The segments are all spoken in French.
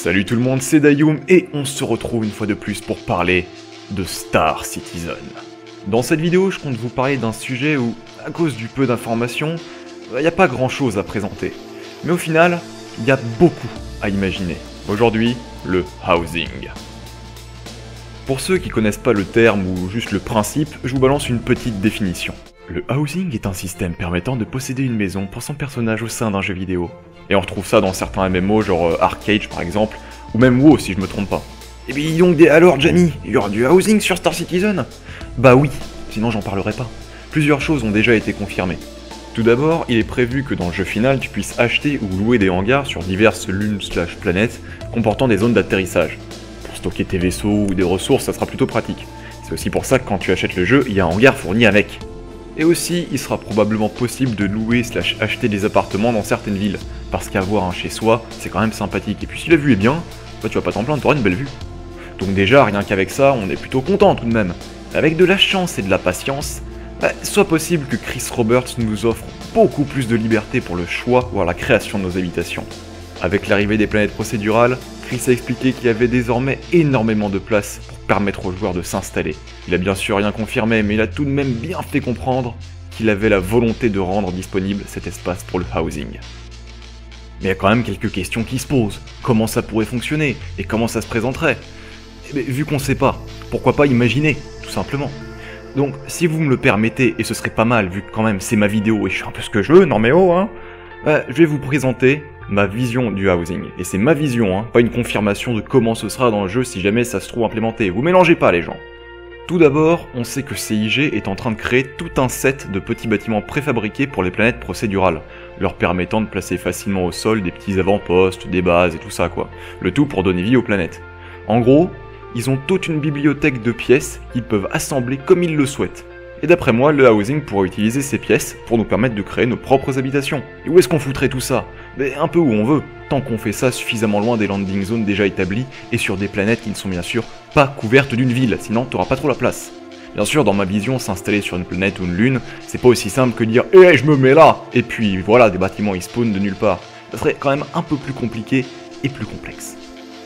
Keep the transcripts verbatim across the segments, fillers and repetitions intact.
Salut tout le monde, c'est Dayum et on se retrouve une fois de plus pour parler de Star Citizen. Dans cette vidéo, je compte vous parler d'un sujet où, à cause du peu d'informations, il n'y a pas grand chose à présenter. Mais au final, il y a beaucoup à imaginer. Aujourd'hui, le housing. Pour ceux qui connaissent pas le terme ou juste le principe, je vous balance une petite définition. Le housing est un système permettant de posséder une maison pour son personnage au sein d'un jeu vidéo. Et on retrouve ça dans certains M M O, genre euh, Arcade par exemple, ou même WoW si je me trompe pas. Et puis donc, des... alors Jamie, il y aura du housing sur Star Citizen? Bah oui, sinon j'en parlerai pas. Plusieurs choses ont déjà été confirmées. Tout d'abord, il est prévu que dans le jeu final, tu puisses acheter ou louer des hangars sur diverses lunes slash planètes comportant des zones d'atterrissage. Pour stocker tes vaisseaux ou des ressources, ça sera plutôt pratique. C'est aussi pour ça que quand tu achètes le jeu, il y a un hangar fourni avec. Et aussi, il sera probablement possible de louer slash acheter des appartements dans certaines villes, parce qu'avoir un chez soi, c'est quand même sympathique. Et puis si la vue est bien, bah tu vas pas t'en plaindre, t'auras une belle vue. Donc déjà, rien qu'avec ça, on est plutôt content tout de même. Avec de la chance et de la patience, bah, soit possible que Chris Roberts nous offre beaucoup plus de liberté pour le choix, voire la création de nos habitations. Avec l'arrivée des planètes procédurales, Chris a expliqué qu'il y avait désormais énormément de place pour permettre aux joueurs de s'installer. Il a bien sûr rien confirmé, mais il a tout de même bien fait comprendre qu'il avait la volonté de rendre disponible cet espace pour le housing. Mais il y a quand même quelques questions qui se posent. Comment ça pourrait fonctionner? Et comment ça se présenterait? Eh bien, vu qu'on sait pas, pourquoi pas imaginer, tout simplement. Donc, si vous me le permettez, et ce serait pas mal, vu que quand même c'est ma vidéo et je fais un peu ce que je veux, non mais oh hein, bah, je vais vous présenter ma vision du housing. Et c'est ma vision, hein, pas une confirmation de comment ce sera dans le jeu si jamais ça se trouve implémenté. Vous mélangez pas les gens. Tout d'abord, on sait que C I G est en train de créer tout un set de petits bâtiments préfabriqués pour les planètes procédurales, leur permettant de placer facilement au sol des petits avant-postes, des bases et tout ça quoi. Le tout pour donner vie aux planètes. En gros, ils ont toute une bibliothèque de pièces qu'ils peuvent assembler comme ils le souhaitent. Et d'après moi, le housing pourra utiliser ces pièces pour nous permettre de créer nos propres habitations. Et où est-ce qu'on foutrait tout ça? Mais un peu où on veut, tant qu'on fait ça suffisamment loin des landing zones déjà établies et sur des planètes qui ne sont bien sûr pas couvertes d'une ville, sinon t'auras pas trop la place. Bien sûr, dans ma vision, s'installer sur une planète ou une lune, c'est pas aussi simple que dire « Eh, je me mets là !» et puis voilà, des bâtiments ils spawnent de nulle part. Ça serait quand même un peu plus compliqué et plus complexe.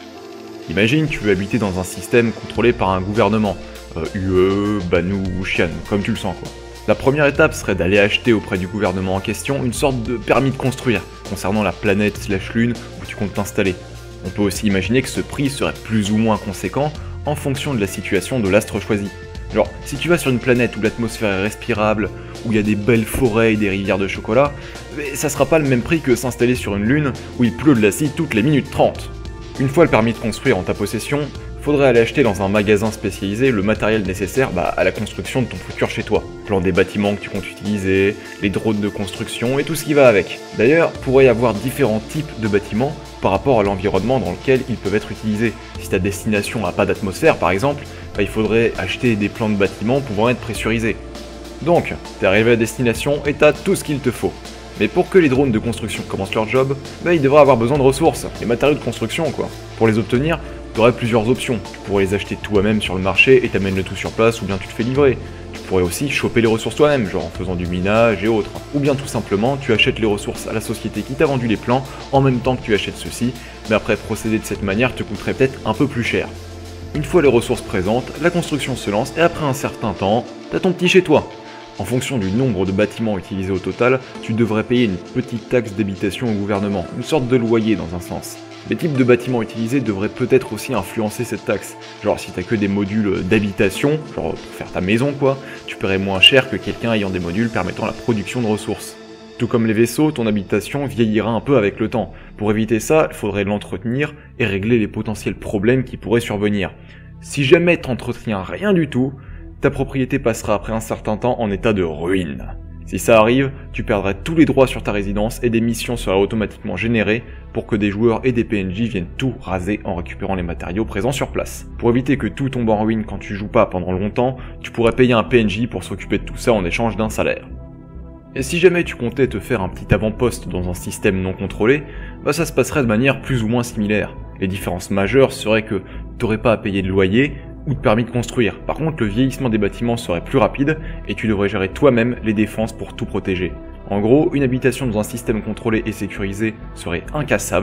Imagine, tu veux habiter dans un système contrôlé par un gouvernement, euh, U E, Banu ou Xi'an, comme tu le sens quoi. La première étape serait d'aller acheter auprès du gouvernement en question une sorte de permis de construire, concernant la planète slash lune où tu comptes t'installer. On peut aussi imaginer que ce prix serait plus ou moins conséquent en fonction de la situation de l'astre choisi. Genre, si tu vas sur une planète où l'atmosphère est respirable, où il y a des belles forêts et des rivières de chocolat, ça sera pas le même prix que s'installer sur une lune où il pleut de l'acide toutes les minutes trente. Une fois le permis de construire en ta possession, faudrait aller acheter dans un magasin spécialisé le matériel nécessaire bah, à la construction de ton futur chez toi. Plan des bâtiments que tu comptes utiliser, les drones de construction et tout ce qui va avec. D'ailleurs, pourrait y avoir différents types de bâtiments par rapport à l'environnement dans lequel ils peuvent être utilisés. Si ta destination n'a pas d'atmosphère par exemple, bah, il faudrait acheter des plans de bâtiments pouvant être pressurisés. Donc, t'es arrivé à destination et t'as tout ce qu'il te faut. Mais pour que les drones de construction commencent leur job, bah ils devraient avoir besoin de ressources, les matériaux de construction quoi. Pour les obtenir, tu aurais plusieurs options. Tu pourrais les acheter toi-même sur le marché et t'amènes le tout sur place ou bien tu te fais livrer. Tu pourrais aussi choper les ressources toi-même, genre en faisant du minage et autres. Ou bien tout simplement, tu achètes les ressources à la société qui t'a vendu les plans en même temps que tu achètes ceux-ci, mais après procéder de cette manière te coûterait peut-être un peu plus cher. Une fois les ressources présentes, la construction se lance et après un certain temps, t'as ton petit chez toi. En fonction du nombre de bâtiments utilisés au total, tu devrais payer une petite taxe d'habitation au gouvernement, une sorte de loyer dans un sens. Les types de bâtiments utilisés devraient peut-être aussi influencer cette taxe. Genre si t'as que des modules d'habitation, genre pour faire ta maison quoi, tu paierais moins cher que quelqu'un ayant des modules permettant la production de ressources. Tout comme les vaisseaux, ton habitation vieillira un peu avec le temps. Pour éviter ça, il faudrait l'entretenir et régler les potentiels problèmes qui pourraient survenir. Si jamais t'entretiens rien du tout, ta propriété passera après un certain temps en état de ruine. Si ça arrive, tu perdrais tous les droits sur ta résidence et des missions seraient automatiquement générées pour que des joueurs et des P N J viennent tout raser en récupérant les matériaux présents sur place. Pour éviter que tout tombe en ruine quand tu joues pas pendant longtemps, tu pourrais payer un P N J pour s'occuper de tout ça en échange d'un salaire. Et si jamais tu comptais te faire un petit avant-poste dans un système non contrôlé, bah ça se passerait de manière plus ou moins similaire. Les différences majeures seraient que t'aurais pas à payer de loyer, ou de permis de construire. Par contre, le vieillissement des bâtiments serait plus rapide et tu devrais gérer toi-même les défenses pour tout protéger. En gros, une habitation dans un système contrôlé et sécurisé serait incassable,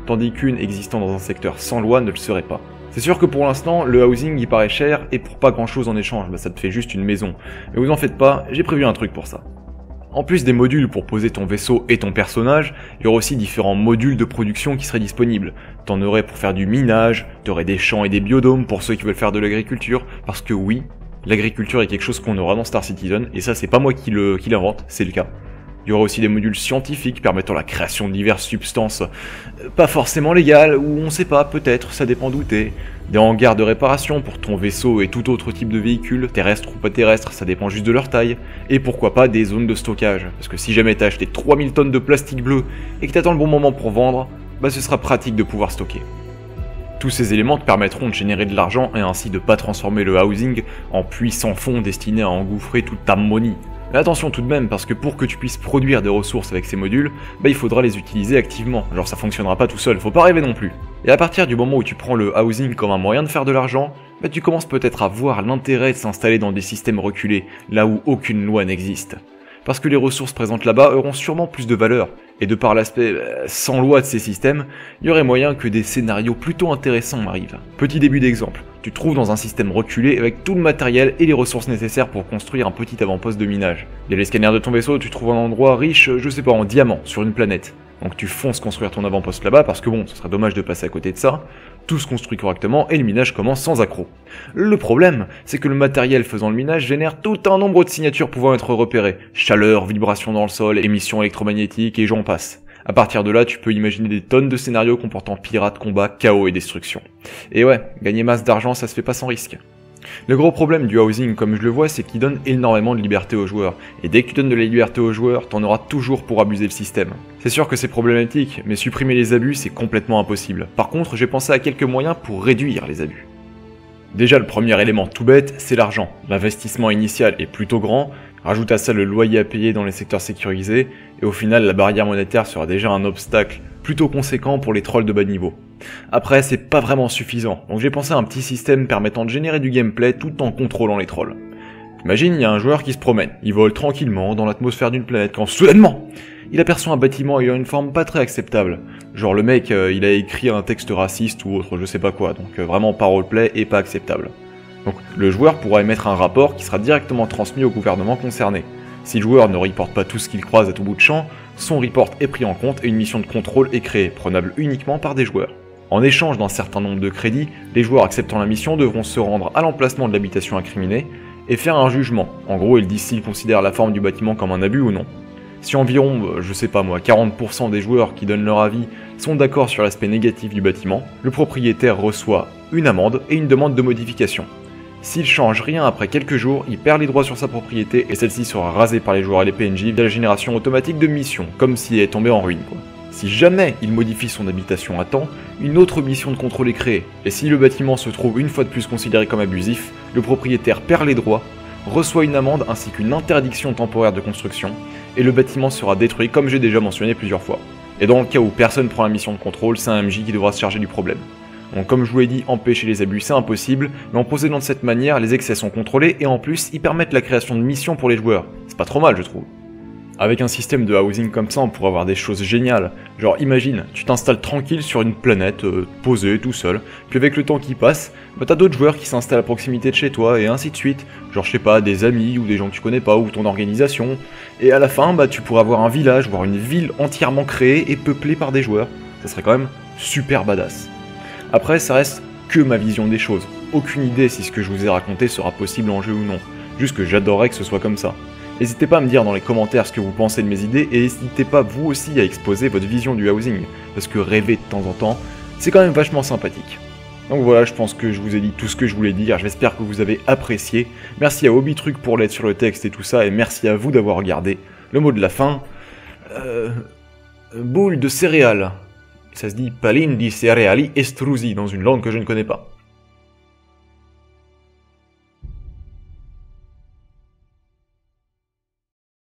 tandis qu'une existant dans un secteur sans loi ne le serait pas. C'est sûr que pour l'instant, le housing y paraît cher, et pour pas grand chose en échange, bah ça te fait juste une maison. Mais vous en faites pas, j'ai prévu un truc pour ça. En plus des modules pour poser ton vaisseau et ton personnage, il y aura aussi différents modules de production qui seraient disponibles. T'en aurais pour faire du minage, t'aurais des champs et des biodômes pour ceux qui veulent faire de l'agriculture, parce que oui, l'agriculture est quelque chose qu'on aura dans Star Citizen, et ça c'est pas moi qui le, qui l'invente, c'est le cas. Il y aura aussi des modules scientifiques permettant la création de diverses substances, euh, pas forcément légales, ou on sait pas, peut-être, ça dépend d'où t'es. Des hangars de réparation pour ton vaisseau et tout autre type de véhicule, terrestre ou pas terrestre, ça dépend juste de leur taille. Et pourquoi pas des zones de stockage, parce que si jamais t'as acheté trois mille tonnes de plastique bleu et que t'attends le bon moment pour vendre, bah ce sera pratique de pouvoir stocker. Tous ces éléments te permettront de générer de l'argent et ainsi de pas transformer le housing en puits sans fond destiné à engouffrer toute ta money. Mais attention tout de même, parce que pour que tu puisses produire des ressources avec ces modules, bah il faudra les utiliser activement, genre ça fonctionnera pas tout seul, faut pas rêver non plus. Et à partir du moment où tu prends le housing comme un moyen de faire de l'argent, bah tu commences peut-être à voir l'intérêt de s'installer dans des systèmes reculés, là où aucune loi n'existe. Parce que les ressources présentes là-bas auront sûrement plus de valeur, et de par l'aspect euh, sans loi de ces systèmes, il y aurait moyen que des scénarios plutôt intéressants arrivent. Petit début d'exemple, tu te trouves dans un système reculé avec tout le matériel et les ressources nécessaires pour construire un petit avant-poste de minage. Via les scanners de ton vaisseau, tu trouves un endroit riche, je sais pas, en diamants, sur une planète. Donc tu fonces construire ton avant-poste là-bas parce que bon, ce serait dommage de passer à côté de ça. Tout se construit correctement et le minage commence sans accroc. Le problème, c'est que le matériel faisant le minage génère tout un nombre de signatures pouvant être repérées. Chaleur, vibration dans le sol, émissions électromagnétiques et j'en passe. À partir de là, tu peux imaginer des tonnes de scénarios comportant pirates, combats, chaos et destruction. Et ouais, gagner masse d'argent, ça se fait pas sans risque. Le gros problème du housing, comme je le vois, c'est qu'il donne énormément de liberté aux joueurs. Et dès que tu donnes de la liberté aux joueurs, t'en auras toujours pour abuser le système. C'est sûr que c'est problématique, mais supprimer les abus, c'est complètement impossible. Par contre, j'ai pensé à quelques moyens pour réduire les abus. Déjà, le premier élément tout bête, c'est l'argent. L'investissement initial est plutôt grand, rajoute à ça le loyer à payer dans les secteurs sécurisés, et au final, la barrière monétaire sera déjà un obstacle plutôt conséquent pour les trolls de bas niveau. Après, c'est pas vraiment suffisant, donc j'ai pensé à un petit système permettant de générer du gameplay tout en contrôlant les trolls. Imagine, il y a un joueur qui se promène, il vole tranquillement dans l'atmosphère d'une planète quand soudainement, il aperçoit un bâtiment ayant une forme pas très acceptable. Genre le mec, euh, il a écrit un texte raciste ou autre, je sais pas quoi, donc euh, vraiment pas roleplay et pas acceptable. Donc le joueur pourra émettre un rapport qui sera directement transmis au gouvernement concerné. Si le joueur ne reporte pas tout ce qu'il croise à tout bout de champ, son report est pris en compte et une mission de contrôle est créée, prenable uniquement par des joueurs. En échange d'un certain nombre de crédits, les joueurs acceptant la mission devront se rendre à l'emplacement de l'habitation incriminée et faire un jugement. En gros, ils disent s'ils considèrent la forme du bâtiment comme un abus ou non. Si environ, je sais pas moi, quarante pour cent des joueurs qui donnent leur avis sont d'accord sur l'aspect négatif du bâtiment, le propriétaire reçoit une amende et une demande de modification. S'il change rien après quelques jours, il perd les droits sur sa propriété et celle-ci sera rasée par les joueurs et les P N J via la génération automatique de missions, comme si elle est tombée en ruine quoi. Si jamais il modifie son habitation à temps, une autre mission de contrôle est créée, et si le bâtiment se trouve une fois de plus considéré comme abusif, le propriétaire perd les droits, reçoit une amende ainsi qu'une interdiction temporaire de construction, et le bâtiment sera détruit comme j'ai déjà mentionné plusieurs fois. Et dans le cas où personne prend la mission de contrôle, c'est un M J qui devra se charger du problème. Donc comme je vous l'ai dit, empêcher les abus c'est impossible, mais en procédant de cette manière, les excès sont contrôlés et en plus, ils permettent la création de missions pour les joueurs. C'est pas trop mal je trouve. Avec un système de housing comme ça, on pourrait avoir des choses géniales. Genre imagine, tu t'installes tranquille sur une planète, euh, posée, tout seul, puis avec le temps qui passe, bah t'as d'autres joueurs qui s'installent à proximité de chez toi, et ainsi de suite. Genre je sais pas, des amis, ou des gens que tu connais pas, ou ton organisation. Et à la fin, bah tu pourrais avoir un village, voire une ville entièrement créée et peuplée par des joueurs. Ça serait quand même super badass. Après, ça reste que ma vision des choses. Aucune idée si ce que je vous ai raconté sera possible en jeu ou non. Juste que j'adorerais que ce soit comme ça. N'hésitez pas à me dire dans les commentaires ce que vous pensez de mes idées et n'hésitez pas vous aussi à exposer votre vision du housing, parce que rêver de temps en temps, c'est quand même vachement sympathique. Donc voilà, je pense que je vous ai dit tout ce que je voulais dire, j'espère que vous avez apprécié. Merci à Hobbytruc pour l'aide sur le texte et tout ça, et merci à vous d'avoir regardé. Le mot de la fin... Euh... Boule de céréales. Ça se dit Palin di cereali estrusi dans une langue que je ne connais pas.